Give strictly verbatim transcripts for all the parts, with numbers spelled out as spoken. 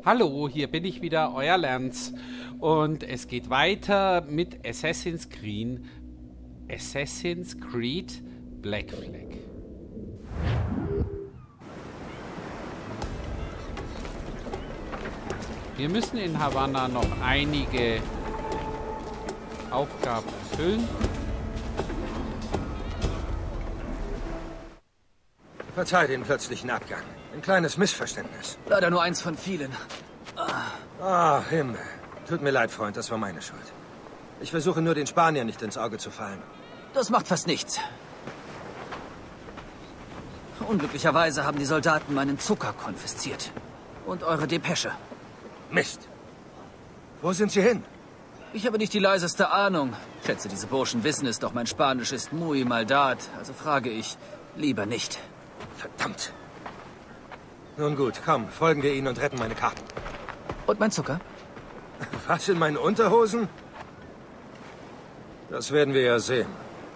Hallo, hier bin ich wieder, euer Lance. Und es geht weiter mit Assassin's Creed, Assassin's Creed Black Flag. Wir müssen in Havanna noch einige Aufgaben erfüllen. Verzeiht den plötzlichen Abgang. Ein kleines Missverständnis. Leider nur eins von vielen. Ah, Himmel. Tut mir leid, Freund, das war meine Schuld. Ich versuche nur, den Spaniern nicht ins Auge zu fallen. Das macht fast nichts. Unglücklicherweise haben die Soldaten meinen Zucker konfisziert. Und eure Depesche. Mist. Wo sind sie hin? Ich habe nicht die leiseste Ahnung. Schätze, diese Burschen wissen es, doch mein Spanisch ist muy maldad. Also frage ich, lieber nicht. Verdammt. Nun gut, komm, folgen wir ihnen und retten meine Karten. Und mein Zucker? Was, in meinen Unterhosen? Das werden wir ja sehen.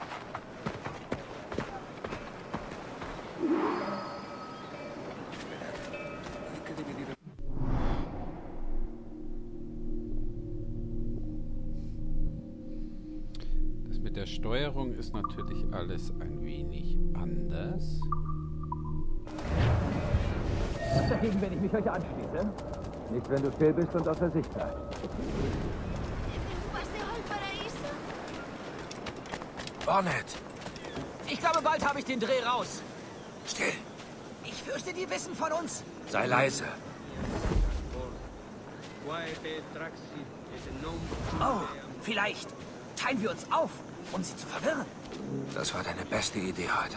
Das mit der Steuerung ist natürlich alles ein wenig anders. Was dagegen, wenn ich mich euch anschließe? Nicht, wenn du still bist und außer Sicht bleibst. Bonnet! Ich glaube, bald habe ich den Dreh raus. Still! Ich fürchte, die wissen von uns. Sei leise. Oh, vielleicht teilen wir uns auf, um sie zu verwirren. Das war deine beste Idee heute.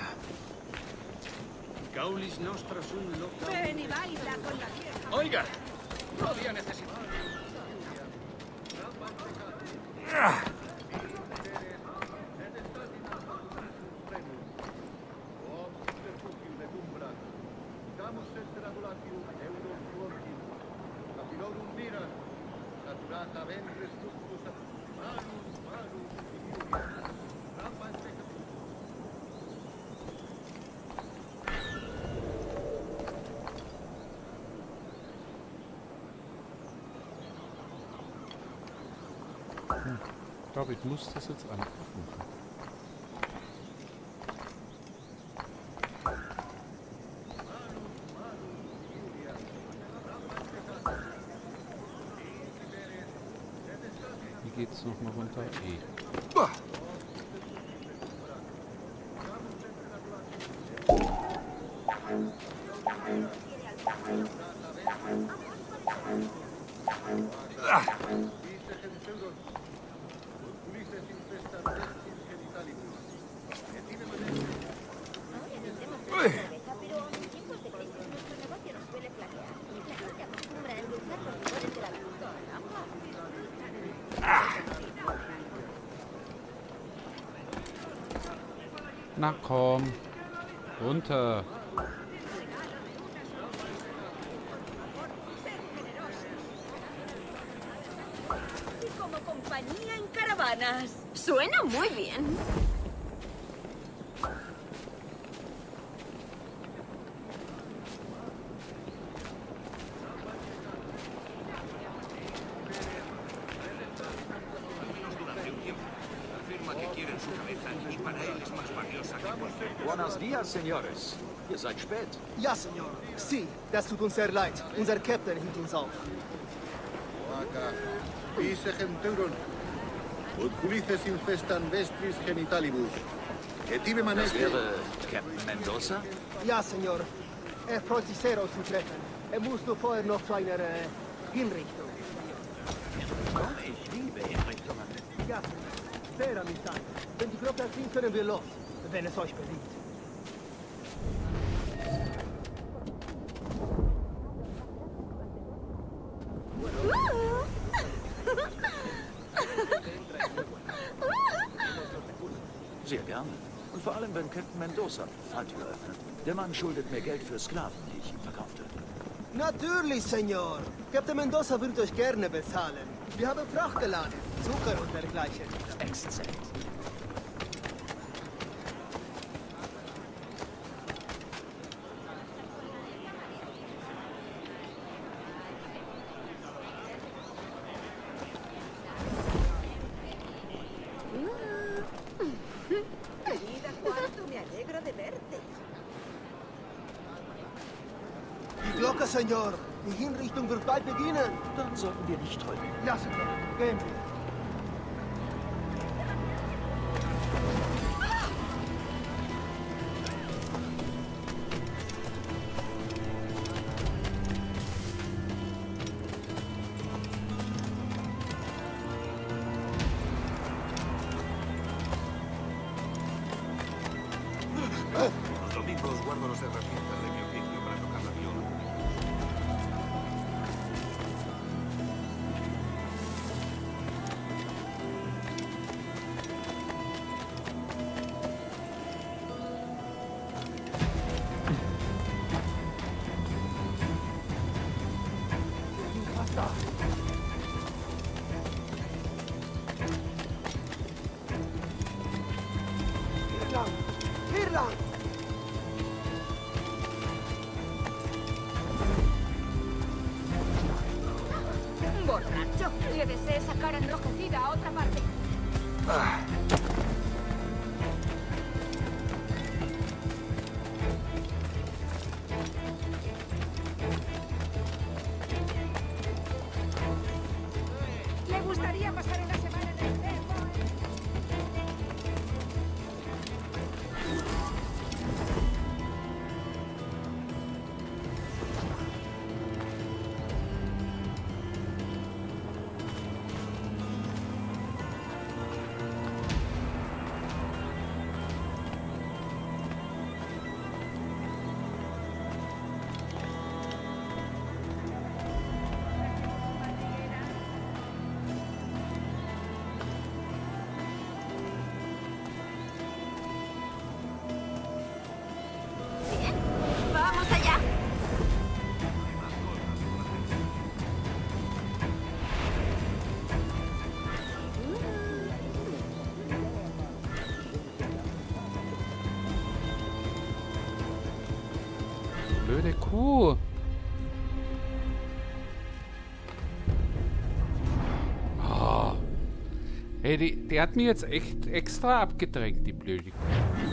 Oiga, todavía necesito. Ich glaube, ich muss das jetzt angucken. Wie geht's nochmal runter? E. Na komm, runter. Como compañía en caravanas. Suena muy bien. Buenos días, señores. Ihr seid spät. Ja, Senor. Sí, das tut uns sehr leid. Unser Captain hielt uns auf. Das wäre Captain Mendoza? Ja, Senor. Er freut sich sehr, uns zu treffen. Er muss nur vorher noch zu einer äh, Hinrichtung. Ich liebe Hinrichtungen. Ja, Senor. Sehr amüsant. Wenn die Glocke klingt, können wir los, wenn es euch beliebt. Sehr gerne. Und vor allem, wenn Captain Mendoza die Falltür öffnet. Der Mann schuldet mir Geld für Sklaven, die ich ihm verkaufte. Natürlich, Senor. Captain Mendoza würde euch gerne bezahlen. Wir haben Fracht geladen, Zucker und dergleichen. Exzellent. Danke, Senor. Die Hinrichtung wird bald beginnen. Dann sollten wir nicht träumen. Ja, Senor. Gehen wir. Los domingos guardo las herramientas de mi oficio para tocar la viola. Hier lang. Hier lang. Borracho. Le deseé sacar enrojecida a otra parte. Le gustaría pasar una semana en el cerro. Bien, vamos allá. Blöde Kuh. Oh. Hey, die, die hat mir jetzt echt extra abgedrängt, die blöde Kuh.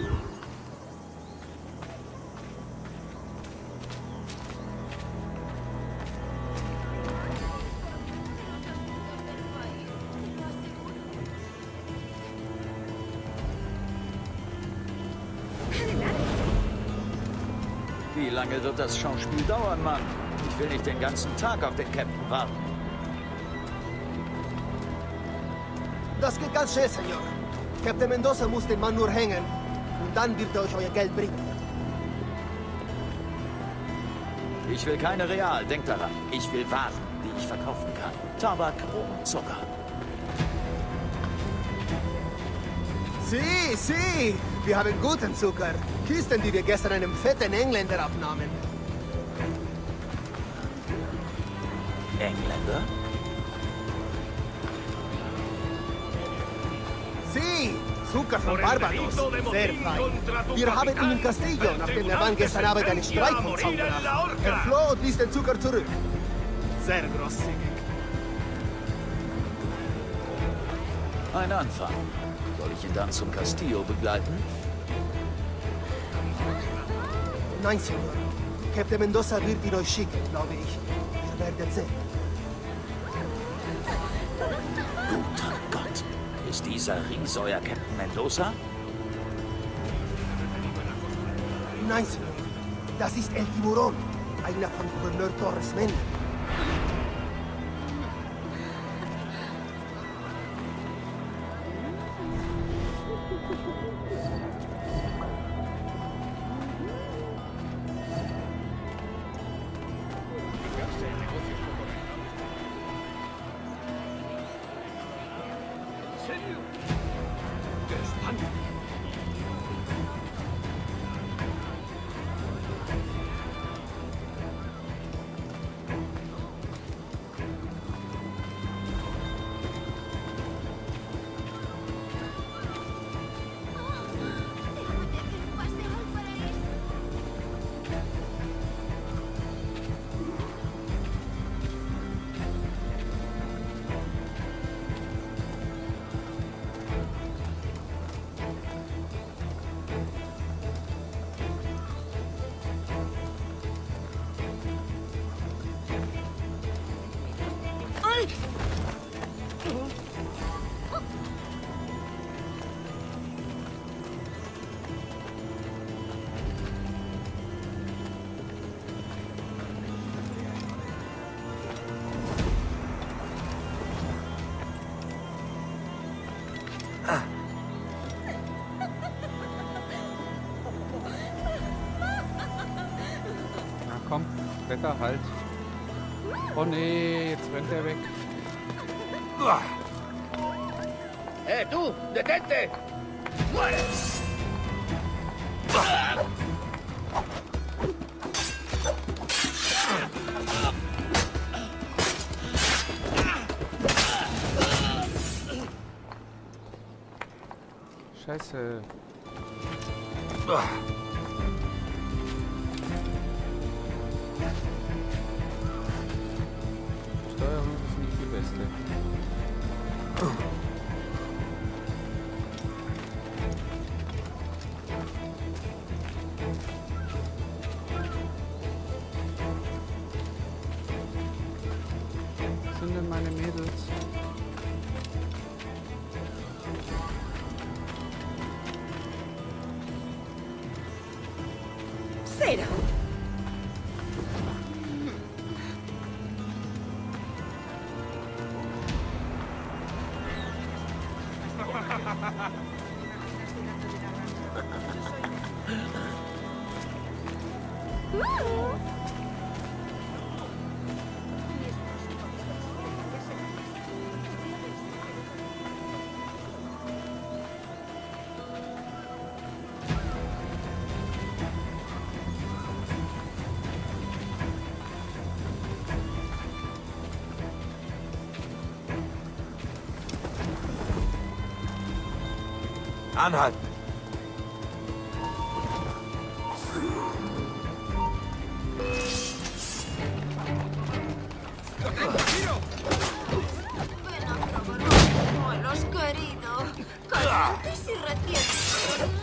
Wie lange wird das Schauspiel dauern, Mann? Ich will nicht den ganzen Tag auf den Captain warten. Das geht ganz schnell, Senor. Captain Mendoza muss den Mann nur hängen. Und dann wird er euch euer Geld bringen. Ich will keine Real, denkt daran. Ich will Waren, die ich verkaufen kann. Tabak, Rum, Zucker. Sie, sie! Wir haben guten Zucker. Kisten, die wir gestern einem fetten Engländer abnahmen. Engländer? Sie! Zucker von Barbados. Sehr fein. Wir haben ihn im Castillo, nachdem der Mann gestern Abend einen Streithund brach. Er floh und ließ den Zucker zurück. Sehr großzügig. Ein Anfang. Soll ich ihn dann zum Castillo begleiten? Nein, Senor. Captain Mendoza wird ihn euch schicken, glaube ich. Ihr werdet sehen. Guter Gott. Ist dieser Ries euer Captain Mendoza? Nein, Senor. Das ist El Tiburón, einer von Gouverneur Torres Männern. Kletter halt. Oh nee, jetzt rennt er weg. ¡Eh, tú! ¡Detente! Scheiße. Steuerung ist nicht die beste. Was sind denn meine Mädels? Cero. Anhalten! Los querido. Calientes y recientes.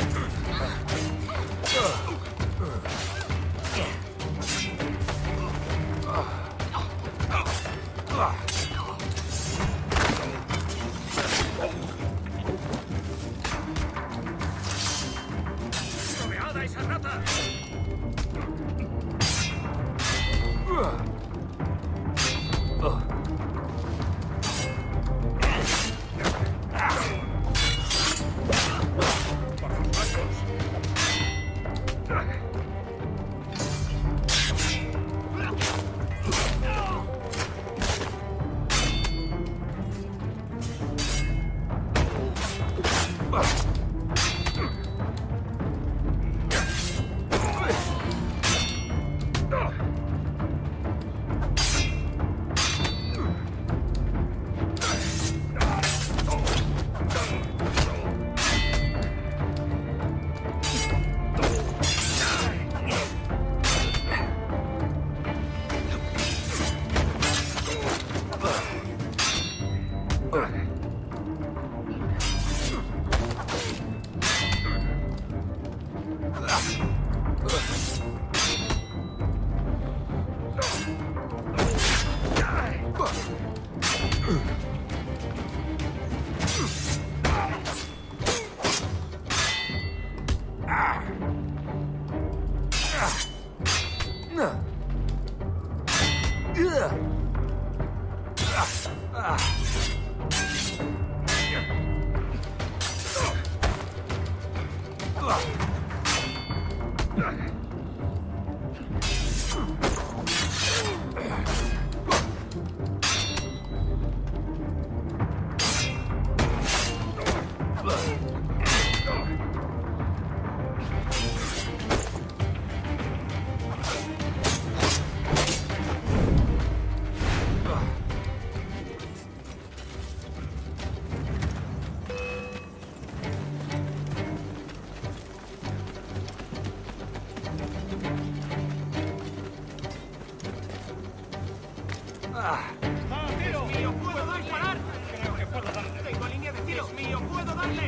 ¡Tiro! ¡Mío! ¿Puedo disparar? Creo que puedo darle. Tengo línea de tiro. ¡Es mío! ¿Puedo darle?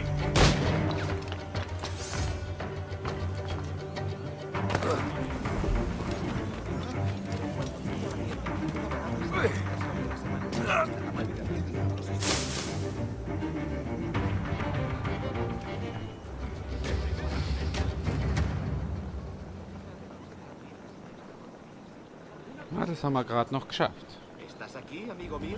Ah, das haben wir gerade noch geschafft. ¿Estás aquí, amigo mío?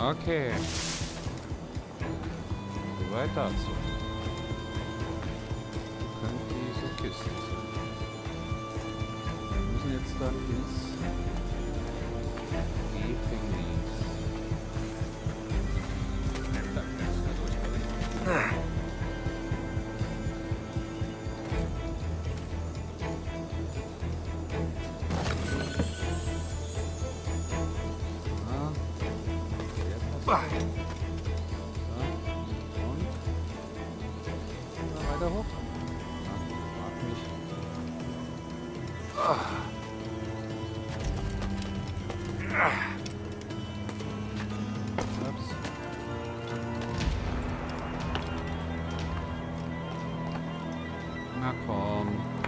Okay. Soweit dazu. Könnte diese Kiste sein. Wir müssen jetzt dann ins Gefängnis. Ah. Weiter hoch. Mag nicht. Oh. Ups. Na komm.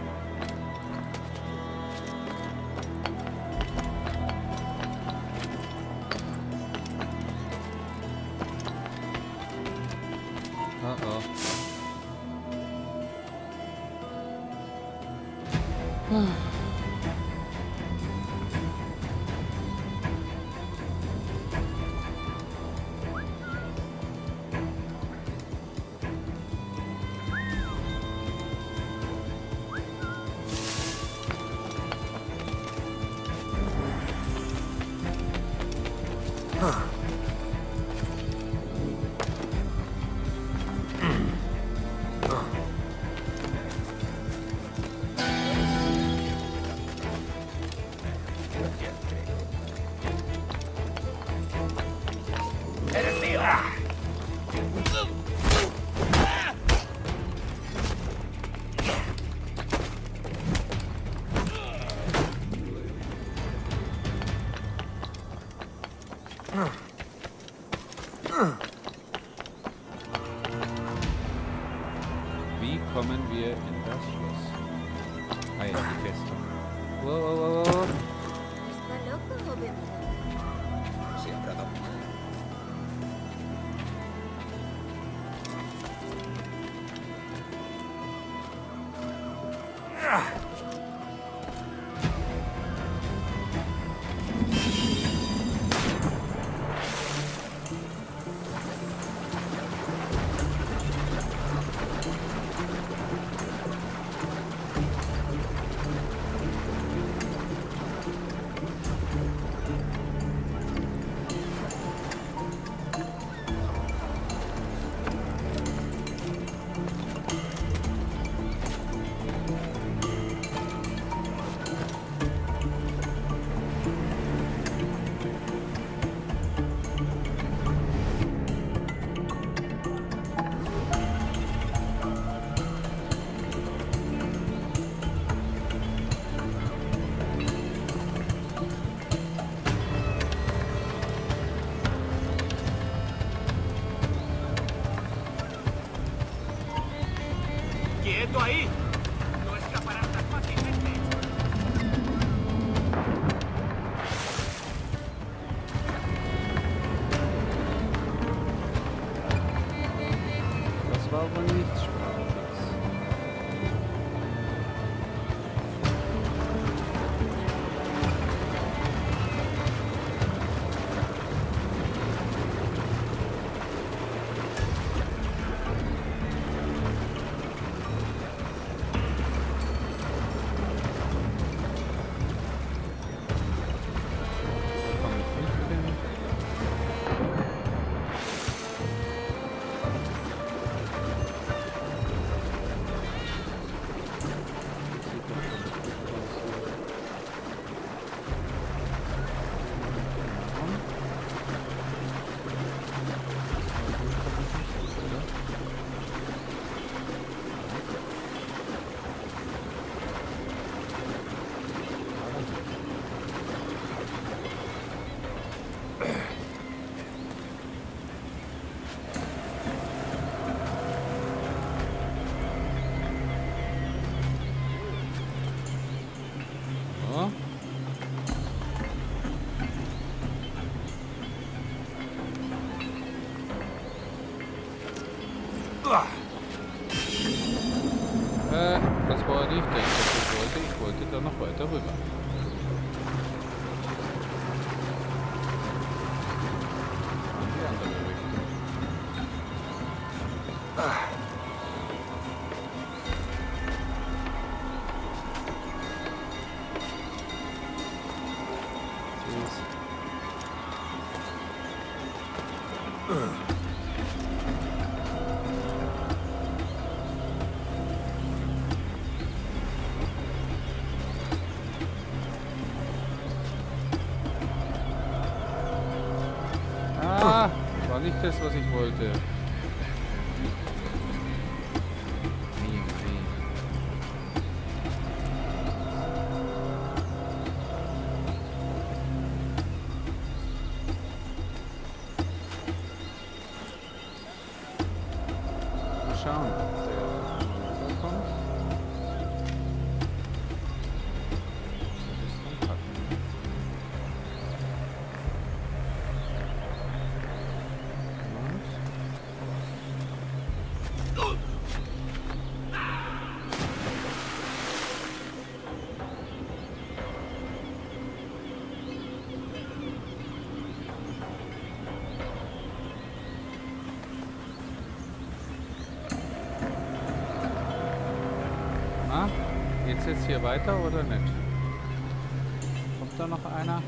Uh oh. Wie kommen wir in das Schloss? Ah ja, die Festung. Wow, wow, wow, wow. ¿Está loco o bebido? Se habrá dado mal. ¡Quieto ahí! No escaparás tan fácilmente. Das war wohl nichts Spanisches. Äh, das war nicht das, was ich wollte. Ich wollte da noch weiter rüber. ist. Ah, war nicht das, was ich wollte. Schauen, ob der kommt. Na, geht's jetzt hier weiter oder nicht? Kommt da noch einer?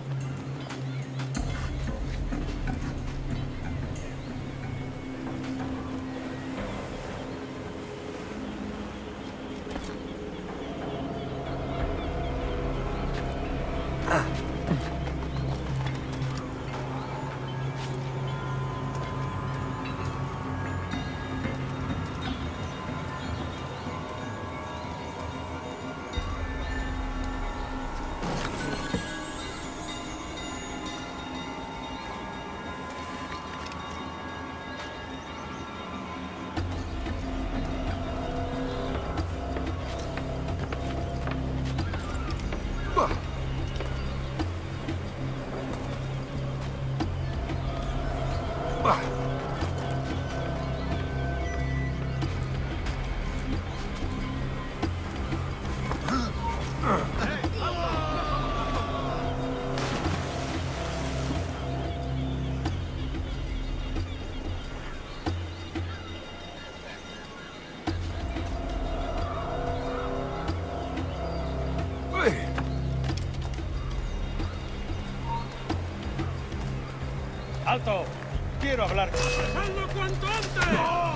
¡Alto! ¡Quiero hablar! ¡Dejadlo cuanto antes!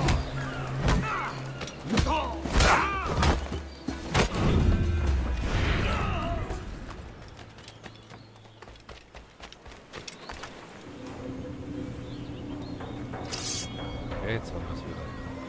Jetzt haben wir es wieder.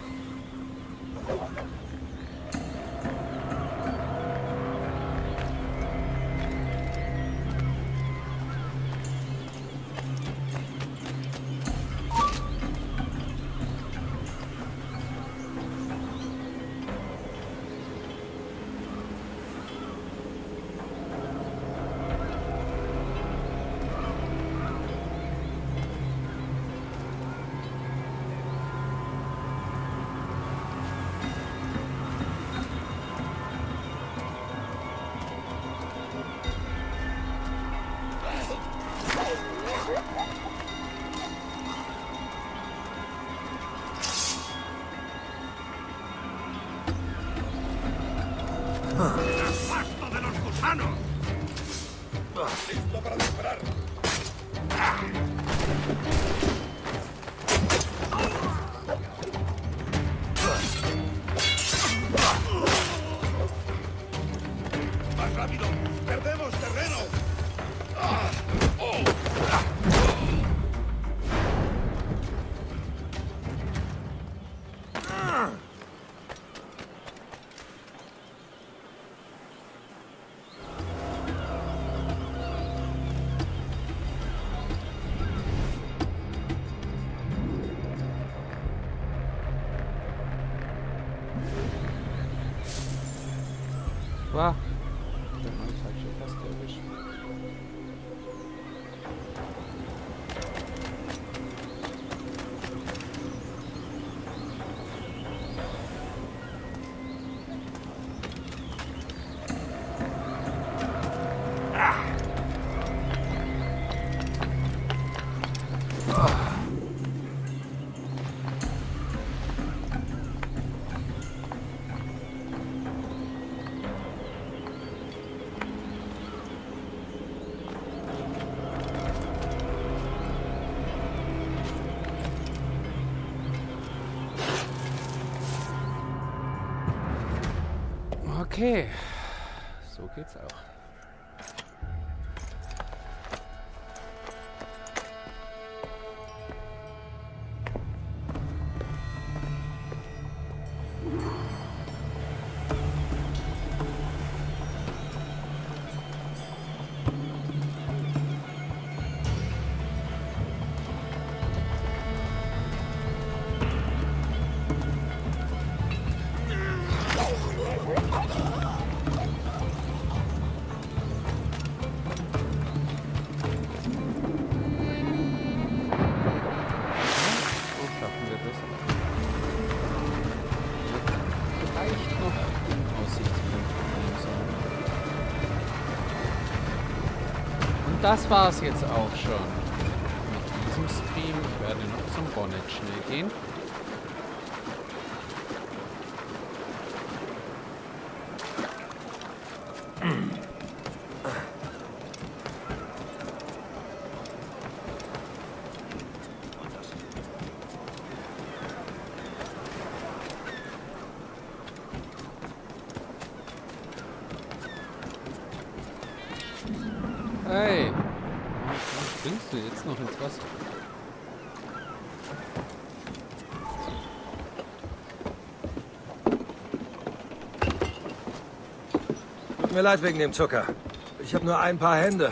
¡Pasto de los gusanos! ¡Listo para disparar! ¡Más rápido! ¡Perdemos terreno! Wow. Der Mann hat schon fast erwischt. Okay. So geht's auch. Das war's jetzt auch schon mit diesem Stream. Ich werde noch zum Bonnet schnell gehen. Hey, warum springst du jetzt noch ins Wasser? Tut mir leid wegen dem Zucker. Ich habe nur ein paar Hände.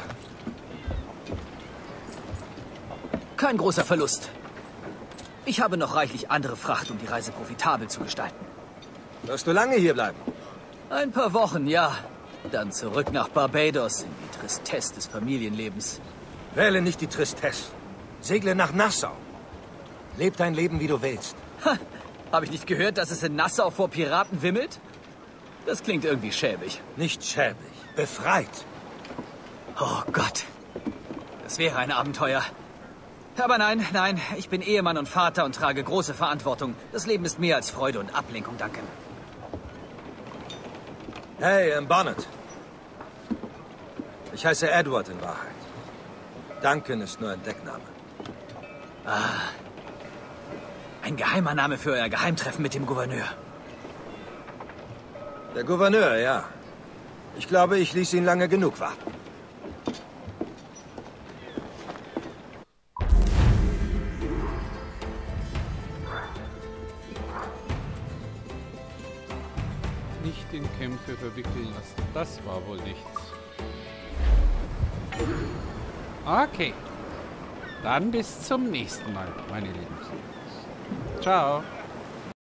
Kein großer Verlust. Ich habe noch reichlich andere Fracht, um die Reise profitabel zu gestalten. Wirst du lange hier bleiben? Ein paar Wochen, ja. Dann zurück nach Barbados in die Tristesse des Familienlebens. Wähle nicht die Tristesse. Segle nach Nassau. Leb dein Leben, wie du willst. Ha, habe ich nicht gehört, dass es in Nassau vor Piraten wimmelt? Das klingt irgendwie schäbig. Nicht schäbig. Befreit. Oh Gott. Das wäre ein Abenteuer. Aber nein, nein. Ich bin Ehemann und Vater und trage große Verantwortung. Das Leben ist mehr als Freude und Ablenkung, danke. Hey, im Bonnet. Ich heiße Edward in Wahrheit. Duncan ist nur ein Deckname. Ah. Ein geheimer Name für euer Geheimtreffen mit dem Gouverneur. Der Gouverneur, ja. Ich glaube, ich ließ ihn lange genug warten. Nicht in Kämpfe verwickeln lassen. Das war wohl nichts. Okay. Dann bis zum nächsten Mal, meine Lieben. Ciao.